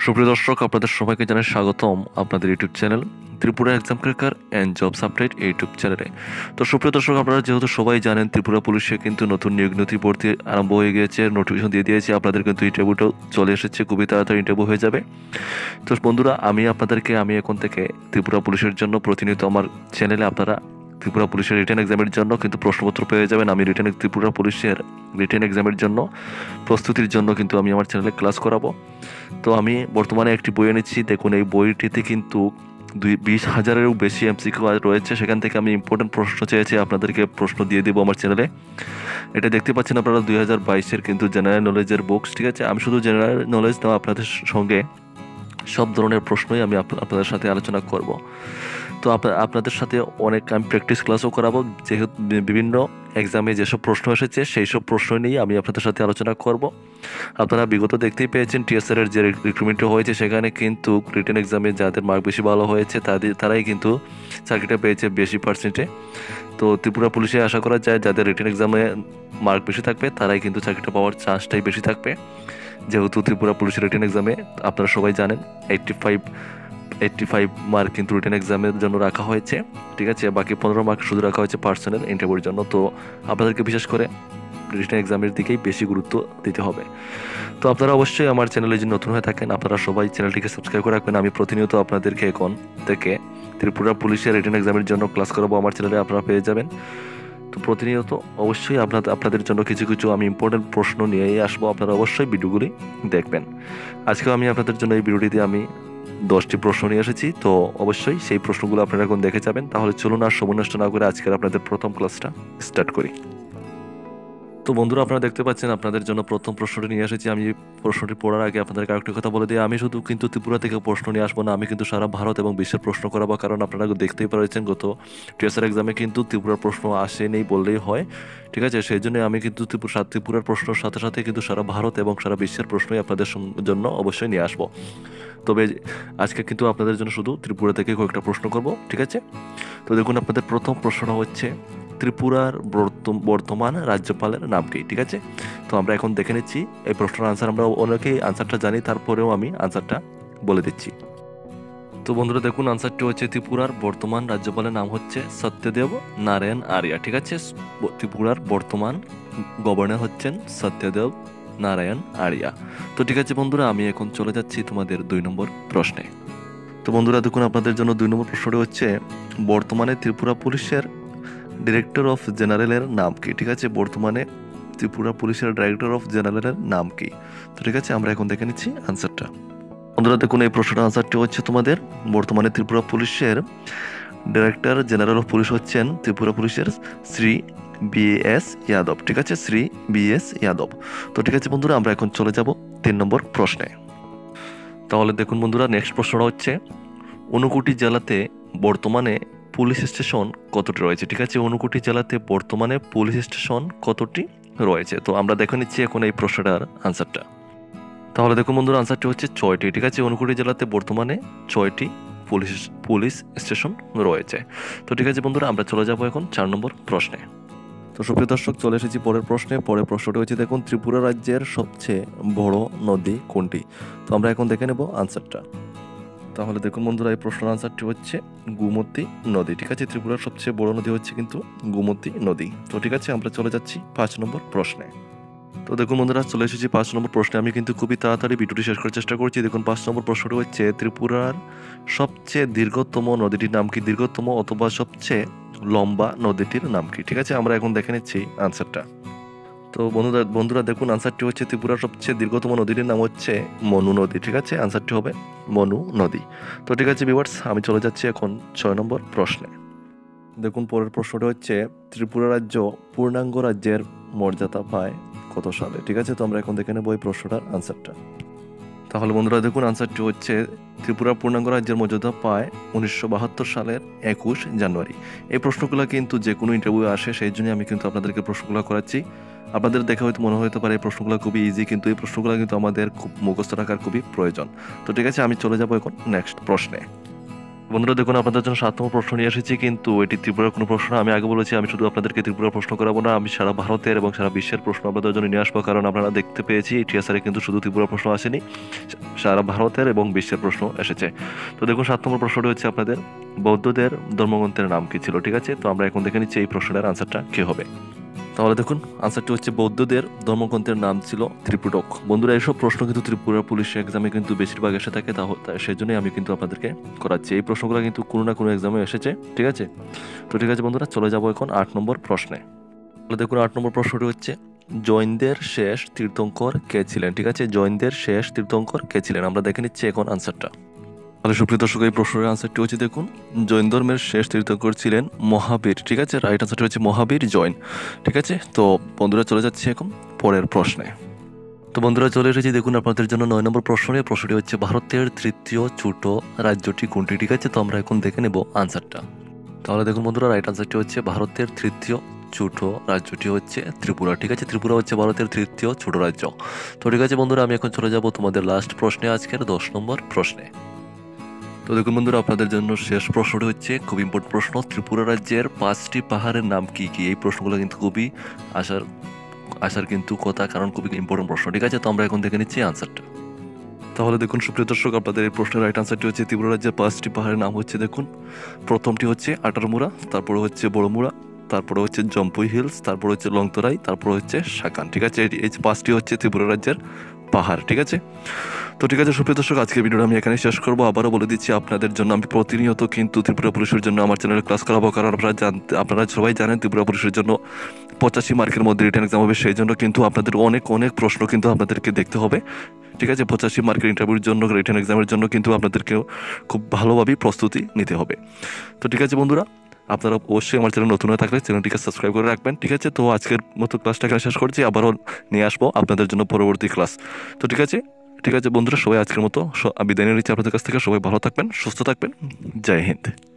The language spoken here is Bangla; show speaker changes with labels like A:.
A: সুপ্রিয় দর্শক, আপনাদের সবাইকে জানাই স্বাগতম আপনাদের YouTube channel Tripura exam cracker and jobs update YouTube চ্যানেলে। তো সুপ্রিয় দর্শক, আপনারা যেহেতু সবাই জানেন ত্রিপুরা পুলিশে কিন্তু নতুন নিয়োগ নথিভর্তি আরম্ভ হয়ে গিয়েছে, নোটিফিকেশন দিয়ে দিয়েছে। আপনাদের কিন্তু ইন্টারভিউটাও চলে এসেছে, খুবই তাড়াতাড়ি ইন্টারভিউ হয়ে যাবে। তো বন্ধুরা, আমি এখন থেকে ত্রিপুরা পুলিশের জন্য প্রতিনিয়ত আমার চ্যানেলে আপনারা ত্রিপুরা পুলিশের রিটেন এক্সামের জন্য কিন্তু প্রশ্নপত্র পেয়ে যাবেন। আমি ত্রিপুরা পুলিশের রিটেন এক্সামের জন্য প্রস্তুতির জন্য কিন্তু আমি আমার চ্যানেলে ক্লাস করাবো। তো আমি বর্তমানে একটি বই এনেছি। দেখুন, এই বইটিতে কিন্তু 20,000-এরও বেশি এমসিকিউ রয়েছে। সেখান থেকে আমি ইম্পর্টেন্ট প্রশ্ন চেয়েছি, আপনাদেরকে প্রশ্ন দিয়ে দেবো আমার চ্যানেলে। এটা দেখতে পাচ্ছেন আপনারা 2022-এর কিন্তু জেনারেল নলেজের বুকস। ঠিক আছে, আমি শুধু জেনারেল নলেজ না, আপনাদের সঙ্গে সব ধরনের প্রশ্নই আমি আপনাদের সাথে আলোচনা করব। তো আপনাদের সাথে অনেক আমি প্র্যাকটিস ক্লাসও করাবো, যেহেতু বিভিন্ন এক্সামে যেসব প্রশ্ন এসেছে সেই সব প্রশ্ন নিয়ে আমি আপনাদের সাথে আলোচনা করব। আপনারা বিগত দেখতেই পেয়েছেন টিএসআরের যে রিক্রুটমেন্ট হয়েছে, সেখানে কিন্তু রিটেন এক্সামে যাদের মার্ক বেশি ভালো হয়েছে তারাই কিন্তু চাকরিটা পেয়েছে বেশি পার্সেন্টে। তো ত্রিপুরা পুলিশে আশা করা যায় যাদের রিটেন এক্সামে মার্ক বেশি থাকবে তারাই কিন্তু চাকরিটা পাওয়ার চান্সটাই বেশি থাকবে। যেহেতু ত্রিপুরা পুলিশের রিটেন এক্সামে আপনারা সবাই জানেন 85 মার্ক কিন্তু রিটেন এক্সামের জন্য রাখা হয়েছে। ঠিক আছে, বাকি 15 মার্ক শুধু রাখা হয়েছে পার্সোনাল ইন্টারভিউর জন্য। তো আপনাদেরকে বিশেষ করে রিটেন এক্সামের দিকেই বেশি গুরুত্ব দিতে হবে। তো আপনারা অবশ্যই আমার চ্যানেলে যদি নতুন হয়ে থাকেন, আপনারা সবাই চ্যানেলটিকে সাবস্ক্রাইব করে রাখবেন। আমি প্রতিনিয়ত আপনাদেরকে এখন থেকে ত্রিপুরা পুলিশের রিটেন এক্সামের জন্য ক্লাস করাবো, আমার চ্যানেলে আপনারা পেয়ে যাবেন। তো প্রতিনিয়ত অবশ্যই আপনাদের জন্য কিছু কিছু আমি ইম্পর্টেন্ট প্রশ্ন নিয়েই আসবো। আপনারা অবশ্যই ভিডিওগুলি দেখবেন। আজকেও আমি আপনাদের জন্য এই ভিডিওটিতে আমি 10টি প্রশ্ন নিয়ে এসেছি। তো অবশ্যই সেই প্রশ্নগুলো আপনারা এখন দেখে যাবেন। তাহলে চলুন আর সময় নষ্ট না করে আজকের আপনাদের প্রথম ক্লাসটা স্টার্ট করি। তো বন্ধুরা, আপনারা দেখতে পাচ্ছেন আপনাদের জন্য প্রথম প্রশ্নটি নিয়ে এসেছি। আমি প্রশ্নটি পড়ার আগে আপনাদেরকে আরেকটি কথা বলে দিই, আমি শুধু কিন্তু ত্রিপুরা থেকে প্রশ্ন নিয়ে আসবো না, আমি কিন্তু সারা ভারত এবং বিশ্বের প্রশ্ন করাবো। কারণ আপনারা দেখতেই পাচ্ছেন গত টিএসআর এক্সামে কিন্তু ত্রিপুরার প্রশ্ন আসেনি বললেই হয়। ঠিক আছে, সেই জন্য আমি কিন্তু ত্রিপুরার প্রশ্নের সাথে সাথে কিন্তু সারা ভারত এবং সারা বিশ্বের প্রশ্নই আপনাদের জন্য অবশ্যই নিয়ে আসবো। তবে আজকে কিন্তু আপনাদের জন্য শুধু ত্রিপুরা থেকে কয়েকটা প্রশ্ন করব। ঠিক আছে, তো দেখুন, আপনাদের প্রথম প্রশ্নটা হচ্ছে ত্রিপুরার বর্তমান রাজ্যপালের নাম কি? ঠিক আছে, তো আমরা এখন দেখে নিচ্ছি এই প্রশ্নের আনসার। আমরা অনেকেই আনসারটা জানি, তারপরেও আমি আনসারটা বলে দিচ্ছি। তো বন্ধুরা দেখুন, আনসারটি হচ্ছে ত্রিপুরার বর্তমান রাজ্যপালের নাম হচ্ছে সত্যদেব নারায়ণ আর্যা। ঠিক আছে, ত্রিপুরার বর্তমান গভর্নর হচ্ছেন সত্যদেব নারায়ণ আর্যা। তো ঠিক আছে বন্ধুরা, আমি এখন চলে যাচ্ছি তোমাদের 2 নম্বর প্রশ্নে। তো বন্ধুরা দেখুন, আপনাদের জন্য 2 নম্বর প্রশ্নটি হচ্ছে বর্তমানে ত্রিপুরা পুলিশের ডিরেক্টর অফ জেনারেলের নাম কি? ঠিক আছে, বর্তমানে ত্রিপুরা পুলিশের ডাইরেক্টর অফ জেনারেলের নাম কি? তো ঠিক আছে, আমরা এখন দেখে নিচ্ছি আনসারটা। বন্ধুরা দেখুন, এই প্রশ্নটার আনসারটি হচ্ছে তোমাদের বর্তমানে ত্রিপুরা পুলিশের ডাইরেক্টর জেনারেল অফ পুলিশ হচ্ছেন ত্রিপুরা পুলিশের শ্রী BS যাদব। ঠিক আছে, শ্রী BS যাদব। তো ঠিক আছে বন্ধুরা, আমরা এখন চলে যাব 3 নম্বর প্রশ্নে। তাহলে দেখুন বন্ধুরা, নেক্সট প্রশ্নটা হচ্ছে ঊনকোটি জেলাতে বর্তমানে পুলিশ স্টেশন কতটি রয়েছে? ঠিক আছে, ঊনকোটি জেলাতে বর্তমানে পুলিশ স্টেশন কতটি রয়েছে? তো আমরা দেখে নিচ্ছি এখন এই প্রশ্নটার আনসারটা। তাহলে দেখুন বন্ধুরা, আনসারটি হচ্ছে 6টি। ঠিক আছে, ঊনকোটি জেলাতে বর্তমানে 6টি পুলিশ স্টেশন রয়েছে। তো ঠিক আছে বন্ধুরা, আমরা চলে যাব এখন 4 নম্বর প্রশ্নে। তো সুপ্রিয় দর্শক, চলে এসেছি পরের প্রশ্নে। পরের প্রশ্নটি হচ্ছে দেখুন, ত্রিপুরা রাজ্যের সবচেয়ে বড় নদী কোনটি? তো আমরা এখন দেখে নেব আনসারটা। তাহলে দেখুন বন্ধুরা, এই প্রশ্নের আনসারটি হচ্ছে গোমতী নদী। ঠিক আছে, ত্রিপুরার সবচেয়ে বড় নদী হচ্ছে কিন্তু গোমতী নদী। তো ঠিক আছে, আমরা চলে যাচ্ছি 5 নম্বর প্রশ্নে। তো দেখুন বন্ধুরা, চলে এসেছি 5 নম্বর প্রশ্নে। আমি কিন্তু খুবই তাড়াতাড়ি ভিডিওটি শেষ করার চেষ্টা করছি। দেখুন, 5 নম্বর প্রশ্নটি হচ্ছে বর্তমানে সবচেয়ে দীর্ঘতম নদীটির নাম কি? দীর্ঘতম অথবা সবচেয়ে লম্বা নদীটির নাম কি? ঠিক আছে, আমরা এখন দেখে নিচ্ছি আনসারটা। তো বন্ধুরা দেখুন, আনসারটি হচ্ছে ত্রিপুরার সবচেয়ে দীর্ঘতম নদীটির নাম হচ্ছে মনু নদী। ঠিক আছে, আনসারটি হবে মনু নদী। তো ঠিক আছে ভিউয়ার্স, আমি চলে যাচ্ছি এখন 6 নম্বর প্রশ্নে। দেখুন, পরের প্রশ্নটা হচ্ছে ত্রিপুরা রাজ্য পূর্ণাঙ্গ রাজ্যের মর্যাদা পায় কত সালে? ঠিক আছে, তো আমরা এখন দেখে নেব এই প্রশ্নটার আনসারটা। তাহলে বন্ধুরা দেখুন, আনসারটি হচ্ছে ত্রিপুরা পূর্ণাঙ্গ রাজ্যের মর্যাদা পায় 1972 সালের 21 জানুয়ারি। এই প্রশ্নগুলো কিন্তু যে কোনো ইন্টারভিউ আসে, সেই জন্য আমি কিন্তু আপনাদেরকে প্রশ্নগুলো করাচ্ছি। আপনাদের দেখা হয়তো মনে হতে পারে এই প্রশ্নগুলো খুবই ইজি, কিন্তু এই প্রশ্নগুলো কিন্তু আমাদের খুব মুখস্থ রাখার খুবই প্রয়োজন। তো ঠিক আছে, আমি চলে যাব এখন নেক্সট প্রশ্নে। বন্ধুরা দেখুন, আপনাদের জন্য 7 নম্বর প্রশ্ন নিয়ে এসেছি, কিন্তু এটি ত্রিপুরার কোনো প্রশ্ন না। আমি আগে বলেছি আমি শুধু আপনাদেরকে ত্রিপুরার প্রশ্ন করাবো না, আমি সারা ভারতের এবং সারা বিশ্বের প্রশ্ন আপনাদের জন্য নিয়ে আসবো। কারণ আপনারা দেখতে পেয়েছি টিএসআরে কিন্তু শুধু ত্রিপুরার প্রশ্ন আসেনি, সারা ভারতের এবং বিশ্বের প্রশ্ন এসেছে। তো দেখুন 7 নম্বর প্রশ্নটি হচ্ছে আপনাদের, বৌদ্ধদের ধর্মগ্রন্থের নাম কি ছিল? ঠিক আছে, তো আমরা এখন দেখে নিচ্ছি এই প্রশ্নের আনসারটা কি হবে। তাহলে দেখুন আনসারটি হচ্ছে, বৌদ্ধদের ধর্মগ্রন্থের নাম ছিল ত্রিপুটক। বন্ধুরা এইসব প্রশ্ন কিন্তু ত্রিপুরা পুলিশ এক্সামে কিন্তু বেশিরভাগ এসে থাকে, সেই জন্যই আমি কিন্তু আপনাদেরকে করাচ্ছি। এই প্রশ্নগুলো কিন্তু কোনো না কোনো এক্সামে এসেছে, ঠিক আছে। তো ঠিক আছে বন্ধুরা, চলে যাবো এখন 8 নম্বর প্রশ্নে। তাহলে দেখুন 8 নম্বর প্রশ্নটি হচ্ছে, জৈনদের শেষ তীর্থঙ্কর কে ছিলেন? ঠিক আছে, জৈনদের শেষ তীর্থঙ্কর কে ছিলেন? আমরা দেখে নিচ্ছি এখন আনসারটা। তাহলে সুপ্রিয় দর্শক, এই প্রশ্নের আনসারটি হচ্ছে দেখুন, জৈন ধর্মের শেষ তীর্থঙ্কর ছিলেন মহাবীর। ঠিক আছে, রাইট আনসারটি হচ্ছে মহাবীর জৈন। ঠিক আছে, তো বন্ধুরা চলে যাচ্ছে এখন পরের প্রশ্নে। তো বন্ধুরা চলে এসেছি দেখুন আপনাদের জন্য 9 নম্বর প্রশ্নে। প্রশ্নটি হচ্ছে, ভারতের তৃতীয় ছোট রাজ্যটি কোনটি? ঠিক আছে, তো আমরা এখন দেখে নেব আনসারটা। তাহলে দেখুন বন্ধুরা, রাইট আনসারটি হচ্ছে, ভারতের তৃতীয় ছোট রাজ্যটি হচ্ছে ত্রিপুরা। ঠিক আছে, ত্রিপুরা হচ্ছে ভারতের তৃতীয় ছোট রাজ্য। তো ঠিক আছে বন্ধুরা, আমি এখন চলে যাব তোমাদের লাস্ট প্রশ্নে, আজকের 10 নম্বর প্রশ্নে। তো দেখুন বন্ধুরা, আপনাদের জন্য শেষ প্রশ্নটি হচ্ছে খুব ইম্পর্টেন্ট প্রশ্ন, ত্রিপুরা রাজ্যের 5টি পাহাড়ের নাম কি কি? এই প্রশ্নগুলো কিন্তু খুবই আসার কিন্তু কথা, কারণ খুবই ইম্পর্টেন্ট প্রশ্ন। ঠিক আছে, তো আমরা এখন দেখে নিচ্ছি আনসারটা। তাহলে দেখুন সুপ্রিয় দর্শক, আপনাদের এই প্রশ্নের রাইট আনসারটি হচ্ছে, ত্রিপুরা রাজ্যের 5টি পাহাড়ের নাম হচ্ছে দেখুন, প্রথমটি হচ্ছে আটারমুড়া, তারপরে হচ্ছে বড়মুড়া, তারপরে হচ্ছে জম্পুই হিলস, তারপরে হচ্ছে লংতরাই, তারপরে হচ্ছে সাকান। ঠিক আছে, এই 5টি হচ্ছে ত্রিপুরা রাজ্যের পাহাড়। ঠিক আছে, তো ঠিক আছে সুপ্রিয় দর্শক, আজকের ভিডিওটা আমি এখানে শেষ করবো। আবারও বলে দিচ্ছি, আপনাদের জন্য আমি প্রতিনিয়ত কিন্তু ত্রিপুরা পুলিশের জন্য আমার চ্যানেলে ক্লাস করাবো। কারণ আপনারা সবাই জানেন ত্রিপুরা পুলিশের জন্য 85 মার্কের মধ্যে রিটেন এক্সাম হবে। সেই জন্য কিন্তু আপনাদের অনেক প্রশ্ন কিন্তু আপনাদেরকে দেখতে হবে। ঠিক আছে, 85 মার্কের ইন্টারভিউর জন্য, রিটেন এক্সামের জন্য কিন্তু আপনাদেরকেও খুব ভালোভাবেই প্রস্তুতি নিতে হবে। তো ঠিক আছে বন্ধুরা, আপনারা অবশ্যই আমার চ্যানেল নতুন হয়ে থাকলে চ্যানেলটিকে সাবস্ক্রাইব করে রাখবেন। ঠিক আছে, তো আজকের মতো ক্লাসটা এখানে শেষ করছি, আবারও নিয়ে আসবো আপনাদের জন্য পরবর্তী ক্লাস। তো ঠিক আছে বন্ধুরা, সবাই আজকের মতো বিদায় নিয়ে নিচ্ছি আপনাদের কাছ থেকে। সবাই ভালো থাকবেন, সুস্থ থাকবেন। জয় হিন্দ।